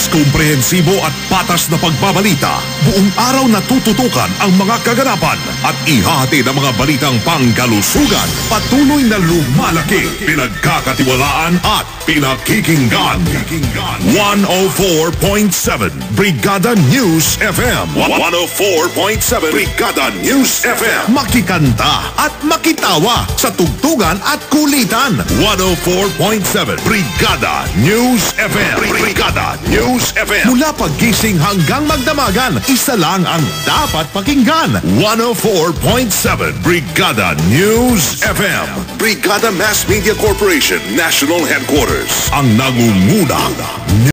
komprehensibo at patas na pagbabalita. Buong araw na tututukan ang mga kaganapan at ihahatid ang mga balitang pangkalusugan. Patuloy na lumalaki, pinagkakatiwalaan at pinakikinggan. 104.7 Brigada News FM. 104.7 Brigada News FM. Makikanta at makitawa sa tugtugan at kulitan. 104.7 Brigada News FM. Brigada News FM. Mula paggising hanggang magdamagan, isa lang ang dapat pakinggan. 104.7 Brigada News FM. Brigada Mass Media Corporation National Headquarters. Ang nangunguna.